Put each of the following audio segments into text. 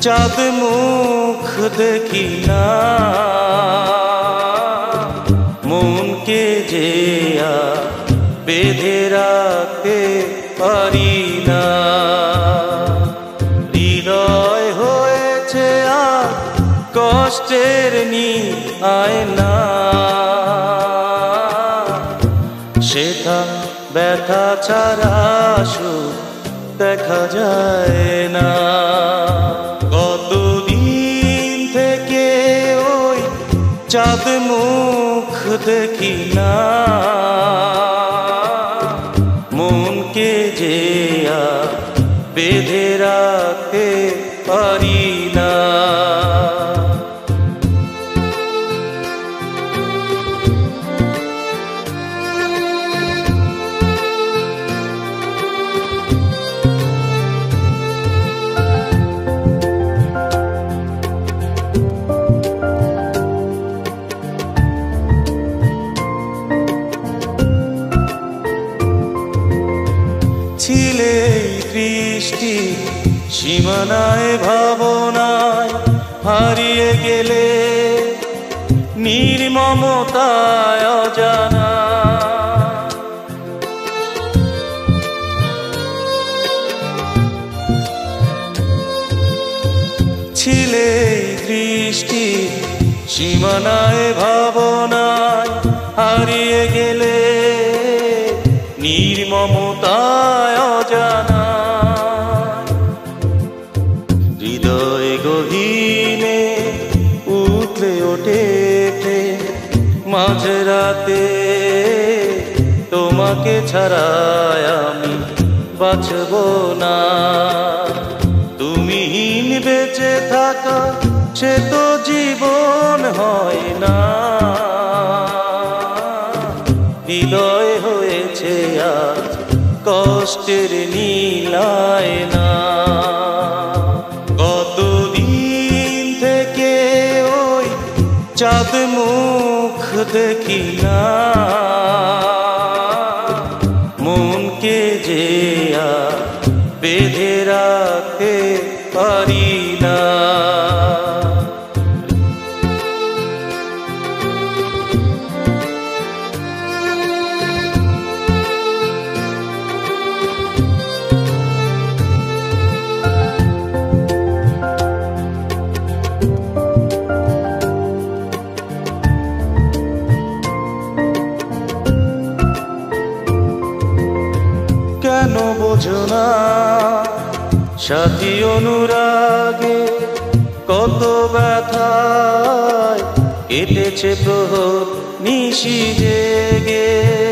চাঁদ মুখ দেখি না, মনকে যে বেঁধে রাখতে পারি না। হৃদয় হয়েছে কষ্টের আয়না, সেটা ব্যথা ছাড়া সুখ দেখা যায় না। কতদিন থেকে ওই চাঁদ মুখ দেখি না, মনকে যে বেঁধে রাখতে পারি না। ছিলে দৃষ্টি সীমানায় ভাবনায় হারিয়ে গেলে, নির্মমতায় অজানা। ছিলে দৃষ্টি সীমানায় ভাবনায় হারিয়ে গেলে, নির্মমতায় অজানা। হৃদয় গহীনে উঠলে ওঠে মাঝরাতে, তোমাকে ছাড়ায় আমি বাঁচব না। তুমিহীন বেঁচে থাকা সে তো জীবন হয় না। হৃদয় হয়েছে আজ কষ্টের নীলায়না। কতদিন থেকে ওই চাঁদ মুখ দেখি না, মনকে যে বেঁধে রাখতে পারি না। কেন বোঝো না সাথী অনুরাগে, কত ব্যথায় কেটেছে প্রহর নিশি জেগে।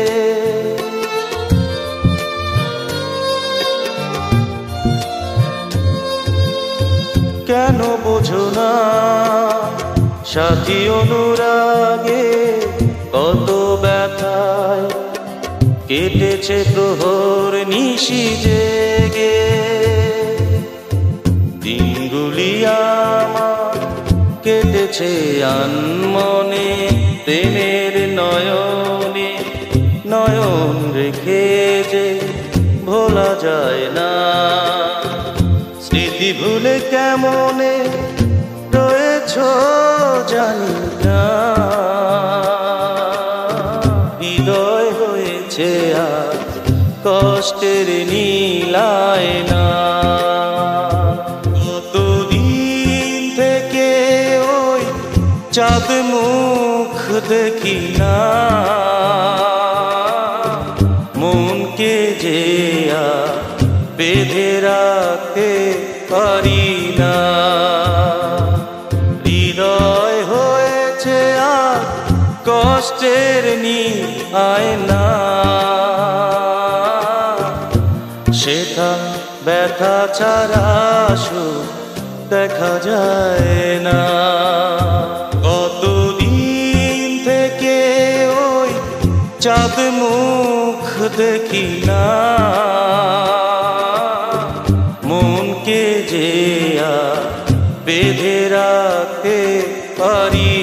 কেন বোঝো না সাথী অনুরাগে, কত ব্যথায় কেটেছে প্রহর নিশি জেগে। দিনগুলি আমার কেটেছে আনমনে, প্রেমের নয়নে নয়ন রেখে যে ভোলা যায় না। স্মৃতি ভুলে কেমনে রয়েছ জানি না। হৃদয় হয়েছে আজ কষ্টের নীলায়না। কতদিন থেকে ওই চাঁদ মুখ দেখি না, মনকে যে বেঁধে রাখতে পারি না। হৃদয় হয়েছে আজ কষ্টের আয়না, সেটা ব্যথা ছাড়া সুখ দেখা যায় না। কতদিন থেকে ওই চাঁদ মুখ দেখি না, মনকে যে বেঁধে রাখতে পারি